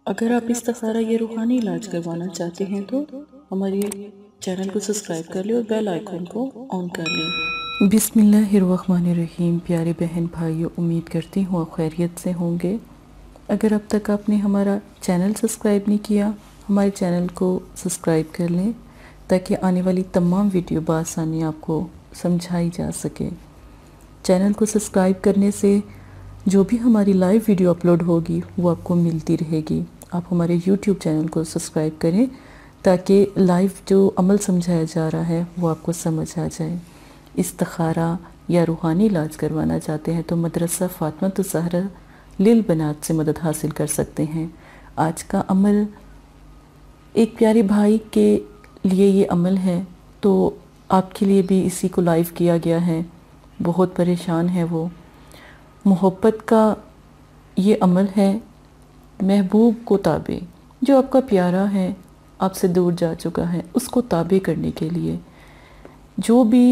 اگر آپ استخارہ یا روحانی علاج کروانا چاہتے ہیں تو ہمارے چینل کو سبسکرائب کر لیں اور بیل آئیکن کو آن کر لیں۔ بسم اللہ الرحمن الرحیم۔ پیارے بہن بھائیو، امید کرتی ہوں آپ خیریت سے ہوں گے۔ اگر اب تک آپ نے ہمارا چینل سبسکرائب نہیں کیا، ہمارے چینل کو سبسکرائب کر لیں تاکہ آنے والی تمام ویڈیو بآسانی آپ کو سمجھائی جا سکے۔ چینل کو سبسکرائب کرنے سے جو بھی ہماری لائیو ویڈیو اپلوڈ ہوگی وہ آپ کو ملتی رہے گی۔ آپ ہمارے یوٹیوب چینل کو سبسکرائب کریں تاکہ لائیو جو عمل سمجھایا جا رہا ہے وہ آپ کو سمجھ آ جائے۔ استخارہ یا روحانی علاج کروانا چاہتے ہیں تو مدرسہ فاطمۃ الزہرا للبنات سے مدد حاصل کر سکتے ہیں۔ آج کا عمل ایک پیارے بھائی کے لیے یہ عمل ہے، تو آپ کے لیے بھی اسی کو لائیو کیا گیا ہے۔ بہت پریشان ہے وہ۔ محبت کا یہ عمل ہے، محبوب کو تابع، جو آپ کا پیارا ہے، آپ سے دور جا چکا ہے، اس کو تابع کرنے کے لیے جو بھی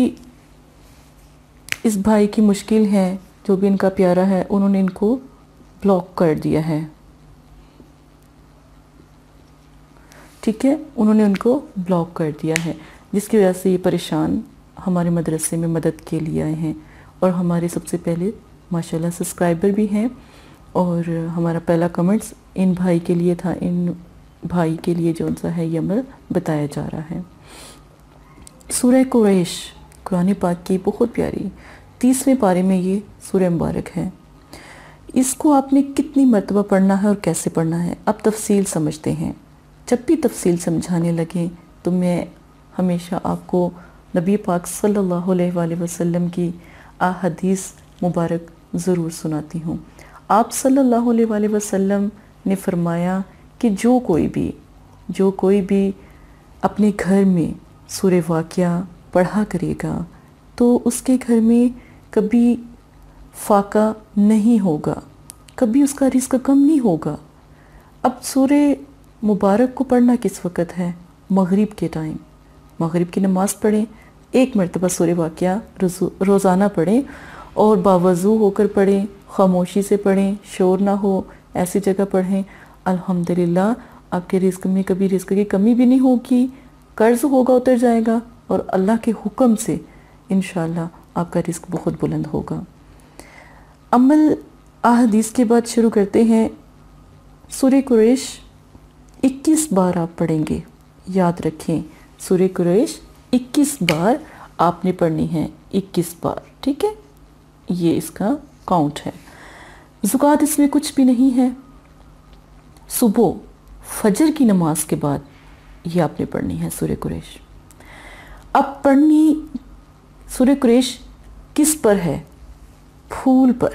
اس بھائی کی مشکل ہے، جو بھی ان کا پیارا ہے، انہوں نے ان کو بلاک کر دیا ہے، ٹھیک ہے، انہوں نے ان کو بلاک کر دیا ہے، جس کی وجہ سے یہ پریشان ہمارے مدرسے میں مدد کے لیے آئے ہیں۔ اور ہمارے سب سے پہلے ماشاءاللہ سبسکرائبر بھی ہیں، اور ہمارا پہلا کمنٹس ان بھائی کے لیے تھا، ان بھائی کے لیے جو سا ہے یہ عمل بتایا جا رہا ہے۔ سورہ قریش قرآن پاک کی بہت پیاری 30ویں پارے میں یہ سورہ مبارک ہے۔ اس کو آپ نے کتنی مرتبہ پڑھنا ہے اور کیسے پڑھنا ہے، اب تفصیل سمجھتے ہیں۔ جب بھی تفصیل سمجھانے لگیں تو میں ہمیشہ آپ کو نبی پاک صلی اللہ علیہ وآلہ وسلم کی احادیث مبارک ضرور سناتی ہوں۔ آپ صلی اللہ علیہ وآلہ وسلم نے فرمایا کہ جو کوئی بھی اپنے گھر میں سورہ واقعہ پڑھا کرے گا تو اس کے گھر میں کبھی فاقہ نہیں ہوگا، کبھی اس کا رزق کم نہیں ہوگا۔ اب سورہ مبارک کو پڑھنا کس وقت ہے؟ مغرب کے ٹائم۔ مغرب کی نماز پڑھیں، ایک مرتبہ سورہ واقعہ روزانہ پڑھیں، اور باوضو ہو کر پڑھیں، خاموشی سے پڑھیں، شور نہ ہو، ایسی جگہ پڑھیں۔ الحمدللہ آپ کے رزق میں کبھی رزق کی کمی بھی نہیں ہوگی، قرض ہوگا اتر جائے گا، اور اللہ کے حکم سے انشاءاللہ آپ کا رزق بہت بلند ہوگا۔ عمل احادیث کے بعد شروع کرتے ہیں۔ سورہ قریش 21 بار آپ پڑھیں گے، یاد رکھیں، سورہ قریش 21 بار آپ نے پڑھنی ہے، 21 بار، ٹھیک ہے، یہ اس کا کاؤنٹ ہے۔ زکوٰۃ اس میں کچھ بھی نہیں ہے۔ صبح فجر کی نماز کے بعد یہ آپ نے پڑھنی ہے سورہ قریش۔ اب پڑھنی سورہ قریش کس پر ہے؟ پھول پر۔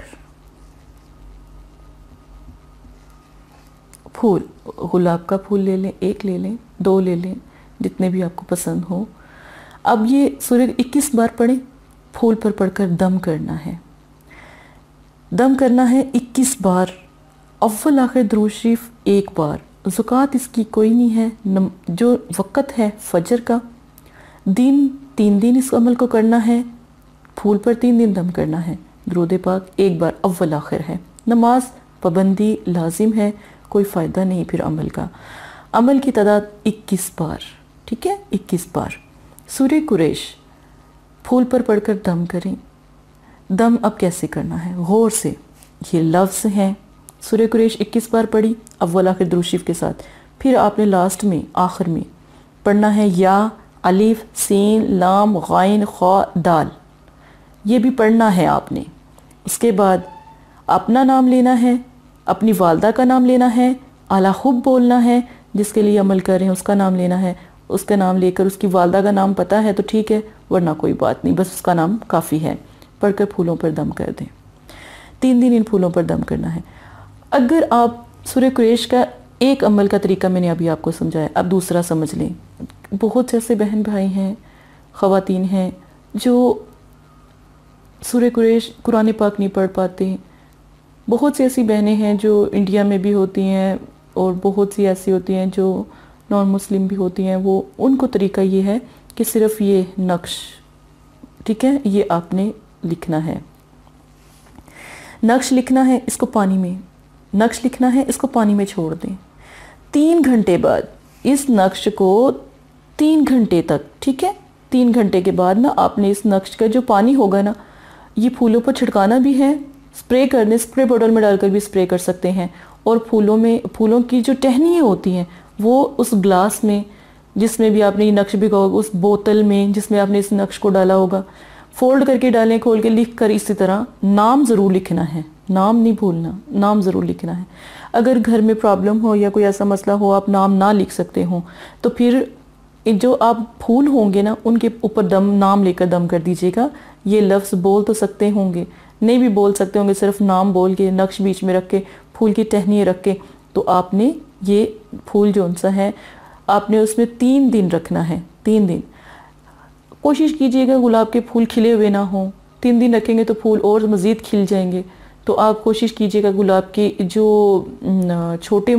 پھول، گلاب کا پھول لے لیں، ایک لے لیں، 2 لے لیں، جتنے بھی آپ کو پسند ہو۔ اب یہ سورہ 21 بار پڑھیں، پھول پر پڑھ کر دم کرنا ہے۔ دم کرنا ہے 21 بار، اول آخر درود شریف 1 بار۔ زکوٰۃ اس کی کوئی نہیں ہے۔ جو وقت ہے فجر کا، 3 دن اس عمل کو کرنا ہے، پھول پر 3 دن دم کرنا ہے، درود پاک 1 بار اول آخر ہے۔ نماز پابندی لازم ہے، کوئی فائدہ نہیں پھر عمل کا۔ عمل کی تعداد 21 بار، ٹھیک ہے، 21 بار۔ سورہ قریش پھول پر پڑھ کر دم کریں۔ دم اب کیسے کرنا ہے؟ غور سے، یہ لفظ ہیں۔ سورہ قریش 21 بار پڑھی اول آخر درود شریف کے ساتھ، پھر آپ نے لاسٹ میں، آخر میں پڑھنا ہے یا، الف، سین، لام، غین، خا، دال، یہ بھی پڑھنا ہے آپ نے۔ اس کے بعد اپنا نام لینا ہے، اپنی والدہ کا نام لینا ہے، اعلیٰ حب بولنا ہے، جس کے لیے عمل کر رہے ہیں اس کا نام لینا ہے۔ اس کا نام لے کر اس کی والدہ کا نام پتہ ہے تو ٹھیک ہے، ورنہ کوئی بات نہیں، بس اس کا نام کافی ہے۔ پڑھ کر پھولوں پر دم کر دیں۔ 3 دن ان پھولوں پر دم کرنا ہے۔ اگر آپ سورہ قریش کا ایک عمل کا طریقہ میں نے ابھی آپ کو سمجھایا، اب دوسرا سمجھ لیں۔ بہت سے ایسے بہن بھائی ہیں، خواتین ہیں، جو سورہ قریش قرآن پاک نہیں پڑھ پاتے۔ بہت سی ایسی بہنیں ہیں جو انڈیا میں بھی ہوتی ہیں، اور بہت سی ایسی ہوتی ہیں جو نان مسلم بھی ہوتی ہیں۔ ان کو طریقہ یہ ہے کہ صرف یہ نقش، ٹھیک ہے، یہ آپ نے لکھنا ہے۔ نقش لکھنا ہے، اس کو پانی میں، نقش لکھنا ہے، اس کو پانی میں چھوڑ دیں۔ 3 घंटे बाद इस नक्श को 3 घंटे तक, ठीक है, 3 घंटे के बाद ना आपने इस नक्श का जो पानी होगा ना, ये फूलों पर छिड़काना भी है, स्प्रे करने, स्प्रे बॉटल में डालकर भी स्प्रे कर सकते हैं। और फूलों की जो टहनियाँ होती हैं वो उस ग्लास में जिसमें भी आपने ये नक्श भिगोया होगा, उस बोतल में जिसमें आपने इस नक्श को डाला होगा, फोल्ड करके डालें, खोल के लिख कर इसी तरह नाम ज़रूर लिखना है, नाम नहीं भूलना, नाम ज़रूर लिखना है। अगर घर में प्रॉब्लम हो या कोई ऐसा मसला हो आप नाम ना लिख सकते हो तो फिर जो आप फूल होंगे ना उनके ऊपर नाम लेकर दम कर दीजिएगा। ये लफ्ज़ बोल तो सकते होंगे, नहीं भी बोल सकते होंगे, सिर्फ नाम बोल के नक्श बीच में रख के फूल की टहनियाँ रख के, तो आपने ये फूल जो सा है आपने उसमें 3 दिन रखना है। 3 दिन कोशिश कीजिएगा गुलाब के फूल खिले हुए ना हो, 3 दिन रखेंगे तो फूल और मज़ीद खिल जाएंगे। तो आप कोशिश कीजिएगा गुलाब के जो छोटे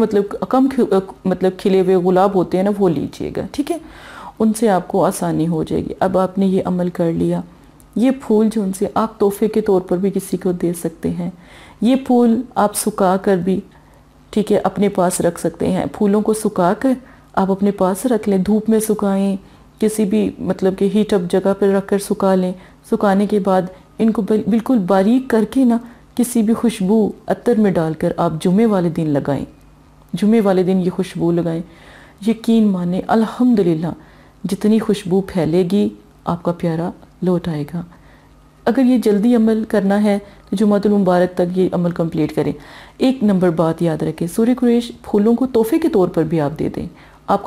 मतलब खिले हुए गुलाब होते हैं ना वो लीजिएगा, ठीक है, उनसे आपको आसानी हो जाएगी। अब आपने ये अमल कर लिया, ये फूल जो उनसे आप तोहफे के तौर पर भी किसी को दे सकते हैं। ये फूल आप सुखा कर भी, ठीक है, अपने पास रख सकते हैं। फूलों को सुखा कर आप अपने पास रख लें, धूप में सुखाएं, किसी भी मतलब कि हीट अप जगह पर रख कर सुखा लें। सुखाने के बाद इनको बिल्कुल बारीक करके ना किसी भी खुशबू अत्तर में डालकर आप जुमे वाले दिन लगाएं। जुमे वाले दिन ये खुशबू लगाएं। यकीन माने अल्हम्दुलिल्लाह जितनी खुशबू फैलेगी आपका प्यारा लौट आएगा। अगर ये जल्दी अमल करना है तो जुमातुल मुबारक तक ये अमल कंप्लीट करें। एक नंबर बात याद रखें, सूर्य कुरैश फूलों को तोहफे के तौर पर भी आप दे दें।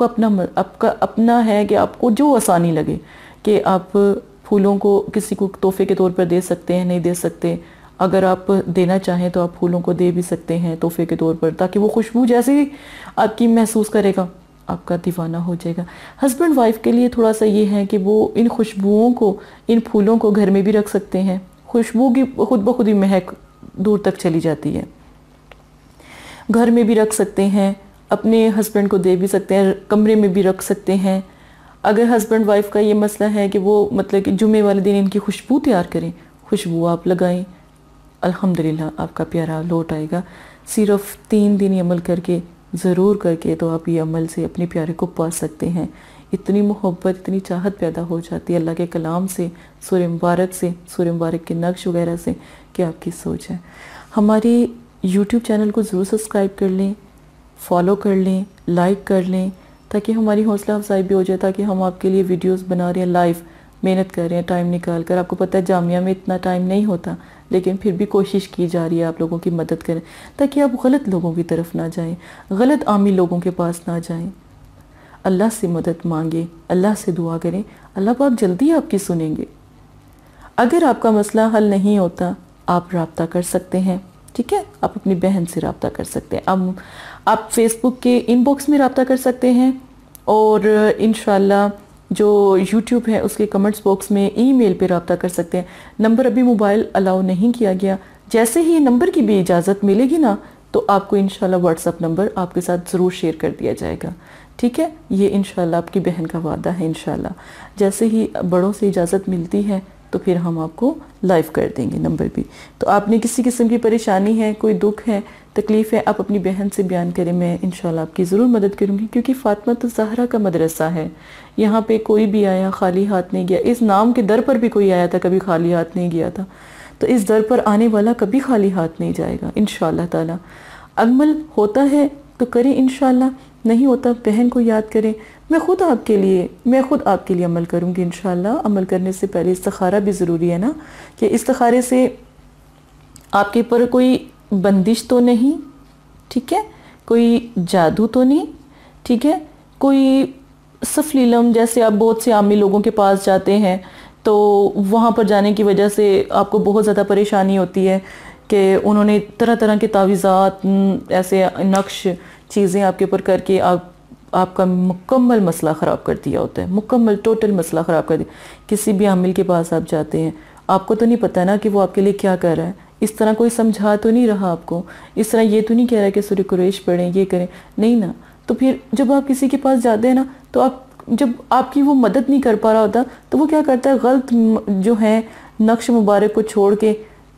आपका अपना है कि आपको जो आसानी लगे कि आप फूलों को किसी को तोहफे के तौर पर दे सकते हैं, नहीं दे सकते। अगर आप देना चाहें तो आप फूलों को दे भी सकते हैं तोहफे के तौर पर, ताकि वो खुशबू जैसे ही आपकी महसूस करेगा आपका दीवाना हो जाएगा। हस्बैंड वाइफ के लिए थोड़ा सा ये है कि वो इन खुशबुओं को, इन फूलों को घर में भी रख सकते हैं। खुशबू की खुद ब खुद ही महक दूर तक चली जाती है। घर में भी रख सकते हैं, अपने हस्बैंड को दे भी सकते हैं, कमरे में भी रख सकते हैं। अगर हस्बैंड वाइफ का ये मसला है कि वो मतलब कि जुमे वाले दिन इनकी खुशबू तैयार करें, खुशबू आप लगाएं, अल्हम्दुलिल्लाह आपका प्यारा लौट आएगा। सिर्फ 3 दिन ये अमल करके ज़रूर करके तो आप ये अमल से अपने प्यारे को पा सकते हैं। इतनी मोहब्बत, इतनी चाहत पैदा हो जाती है अल्लाह के कलाम से, सूरह मुबारक के नक्श वगैरह से कि आपकी सोच है। हमारे YouTube चैनल को ज़रूर सब्सक्राइब कर लें, फॉलो कर लें, लाइक कर लें, ताकि हमारी हौसला अफजाई भी हो जाए, ताकि हम आपके लिए वीडियोस बना रहे हैं, लाइव मेहनत कर रहे हैं टाइम निकाल कर। आपको पता है जामिया में इतना टाइम नहीं होता, लेकिन फिर भी कोशिश की जा रही है आप लोगों की मदद करें, ताकि आप गलत लोगों की तरफ ना जाएं, गलत आमी लोगों के पास ना जाएं। अल्लाह से मदद मांगे, अल्लाह से दुआ करें, अल्लाह पाक जल्दी आपकी सुनेंगे। अगर आपका मसला हल नहीं होता आप रब्ता कर सकते हैं, ठीक है, आप अपनी बहन से रब्ता कर सकते हैं। आप फेसबुक के इनबॉक्स में रब्ता कर सकते हैं, और इंशाल्लाह जो यूट्यूब है उसके कमेंट्स बॉक्स में ईमेल पे रब्ता कर सकते हैं। नंबर अभी मोबाइल अलाउ नहीं किया गया, जैसे ही नंबर की भी इजाज़त मिलेगी ना तो आपको इंशाल्लाह व्हाट्सअप नंबर आपके साथ ज़रूर शेयर कर दिया जाएगा, ठीक है। ये इंशाल्लाह आपकी बहन का वादा है। इंशाल्लाह जैसे ही बड़ों से इजाज़त मिलती है तो फिर हम आपको लाइव कर देंगे नंबर भी। तो आपने किसी किस्म की परेशानी है, कोई दुख है, तकलीफ़ है, आप अपनी बहन से बयान करें, मैं इंशाल्लाह आपकी ज़रूर मदद करूँगी। क्योंकि फातिमा तो ज़हरा का मदरसा है, यहाँ पे कोई भी आया खाली हाथ नहीं गया। इस नाम के दर पर भी कोई आया था कभी खाली हाथ नहीं गया था, तो इस दर पर आने वाला कभी खाली हाथ नहीं जाएगा इंशाल्लाह ताला। अमल होता है तो करें, इंशाल्लाह नहीं होता बहन को याद करें। मैं खुद आपके लिए अमल करूँगी इंशाल्लाह। अमल करने से पहले इस्तिखारा भी ज़रूरी है ना, कि इस्तिखारे से आपके ऊपर कोई बंदिश तो नहीं, ठीक है, कोई जादू तो नहीं, ठीक है, कोई सफलीलम जैसे आप बहुत से आमी लोगों के पास जाते हैं तो वहाँ पर जाने की वजह से आपको बहुत ज़्यादा परेशानी होती है कि उन्होंने तरह तरह के तावीज़ात, ऐसे नक्श चीज़ें आपके ऊपर करके आपका मुकम्मल मसला ख़राब कर दिया होता है, मुकम्मल टोटल मसला ख़राब कर दिया। किसी भी आमिल के पास आप जाते हैं, आपको तो नहीं पता ना कि वो आपके लिए क्या कर रहा है। इस तरह कोई समझा तो नहीं रहा आपको, इस तरह ये तो नहीं कह रहा है कि सूरह कुरैश पढ़ें, ये करें, नहीं ना। तो फिर जब आप किसी के पास जाते हैं ना तो आप जब आपकी वो मदद नहीं कर पा रहा होता तो वो क्या करता है, गलत जो है नक्श मुबारक को छोड़ के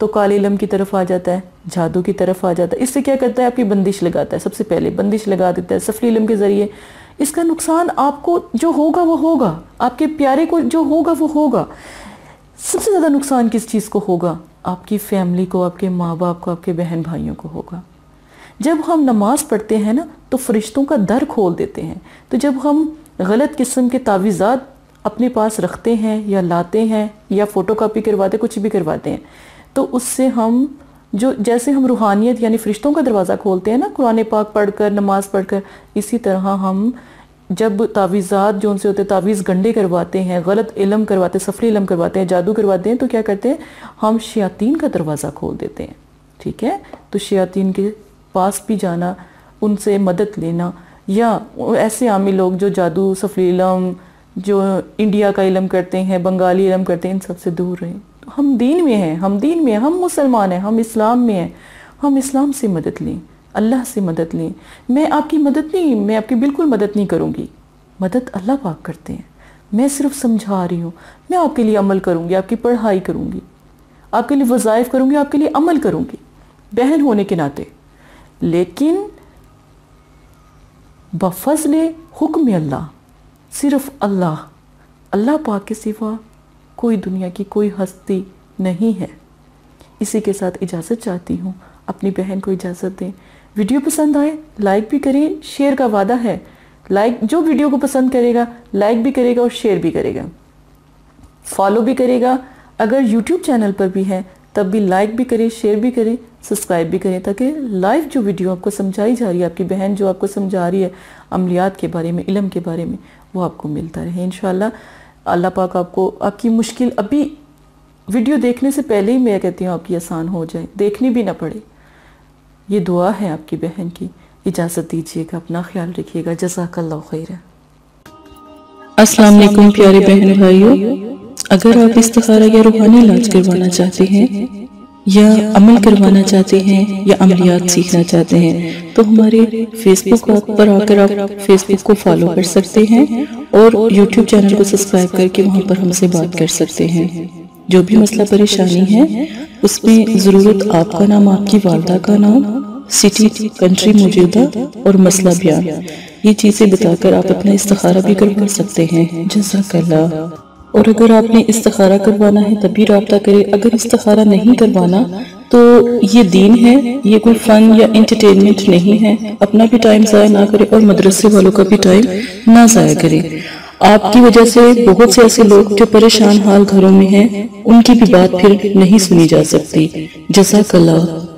تو کالے علم کی طرف آ جاتا ہے، جادو کی طرف آ جاتا ہے. اس سے کیا کرتا ہے؟ آپ کی بندش لگاتا ہے. سب سے پہلے بندش لگا دیتا ہے سفلی علم کے ذریعے. اس کا نقصان آپ کو جو ہوگا وہ ہوگا، آپ کے پیارے کو جو ہوگا وہ ہوگا. سب سے زیادہ نقصان کس چیز کو ہوگا؟ آپ کی فیملی کو، آپ کے ماں باپ کو، آپ کے بہن بھائیوں کو ہوگا. جب ہم نماز پڑھتے ہیں نا تو فرشتوں کا در کھول دیتے ہیں. تو جب ہم غلط قسم کے تعویذات اپنے پاس رکھتے ہیں یا لاتے ہیں یا فوٹو کاپی کرواتے، کچھ بھی کرواتے ہیں، تو اس سے ہم جیسے ہم روحانیت یعنی فرشتوں کا دروازہ کھولتے ہیں نا قرآن پاک پڑھ کر، نماز پڑھ کر، اسی طرح ہم جب تعویذات جو ان سے ہوتے تعویذ گنڈے کرواتے ہیں، غلط علم کرواتے ہیں، سفلی علم کرواتے ہیں، جادو کرواتے ہیں، تو کیا کرتے ہیں؟ ہم شیاطین کا دروازہ کھول دیتے ہیں. ٹھیک ہے؟ تو شیاطین کے پاس بھی جانا، ان سے مدد لینا، یا ایسے عامی لوگ جو جادو، سفلی علم، جو انڈیا کا علم کرتے ہیں، بنگالی علم کرتے ہیں، ان سب سے دور رہیں. ہم دین میں ہیں، ہم مسلمان ہیں، ہم اسلام میں ہیں. ہم اسلام سے مدد لیں، اللہ سے مدد لیں. میں آپ کی بالکل مدد نہیں کروں گی. مدد اللہ پاک کرتے ہیں. میں صرف سمجھا رہی ہوں. میں آپ کے لیے عمل کروں گی، آپ کی پڑھائی کروں گی، آپ کے لیے وظائف کروں گی، آپ کے لیے عمل کروں گی بہن ہونے کے ناطے. لیکن بفضل حکم اللہ، صرف اللہ پاک کے سوا کوئی دنیا کی کوئی ہستی نہیں ہے. اسی کے ساتھ اجازت چاہتی ہوں. اپنی بہن کو اجازت دیں. ویڈیو پسند آئے لائک بھی کریں، شیئر کا وعدہ ہے. جو ویڈیو کو پسند کرے گا لائک بھی کرے گا اور شیئر بھی کرے گا، فالو بھی کرے گا. اگر یوٹیوب چینل پر بھی ہے تب بھی لائک بھی کریں، شیئر بھی کریں، سبسکرائب بھی کریں، تاکہ لائیو جو ویڈیو آپ کو سمجھائی جا رہی ہے، آپ کی بہن جو آپ کو سمجھا رہی ہے عملیات کے بارے میں، علم کے بارے میں، وہ آپ کو ملتا رہے انشاءاللہ. اللہ پاک آپ کی مشکل ابھی ویڈیو دیکھنے سے پہلے ہی میں کہتی ہوں آپ کی آسان ہو جائے، دیکھنی بھی نہ پڑے. یہ دعا ہے آپ کی بہن کی. اجازت دیجیے گا، اپنا خیال رکھیے گا. جزاک اللہ خیر. السلام علیکم پیارے بہن بھائیوں. اگر آپ استخارہ یا روحانی علاج کروانا چاہتے ہیں یا عمل کروانا چاہتے ہیں یا عملیات سیکھنا چاہتے ہیں تو ہمارے فیس بک پر آ کر آپ فیس بک کو فالو کر سکتے ہیں اور یوٹیوب چینل کو سبسکرائب کر کے وہاں پر ہم سے بات کر سکتے ہیں. جو بھی مسئلہ پریشانی ہے اس میں ضرورت آپ کا نام، آپ کی والدہ کا نام، سٹی، کنٹری موجودہ اور مسئلہ بیان، یہ چیزیں بتا کر آپ اپنا استخارہ بھی کروا سکتے ہیں. جزاک اللہ. اور اگر آپ نے استخارہ کروانا ہے تب بھی رابطہ کریں. اگر استخارہ نہیں کروانا تو یہ دین ہے، یہ کوئی فن یا انٹرٹینمنٹ نہیں ہے. اپنا بھی ٹائم ضائع نہ کریں اور مدرسے والوں کا بھی ٹائم نہ ضائع کریں. آپ کی وجہ سے بہت سے ایسے لوگ جو پریشان حال گھروں میں ہیں ان کی بھی بات پھر نہیں سنی جا سکتی. جزاک اللہ.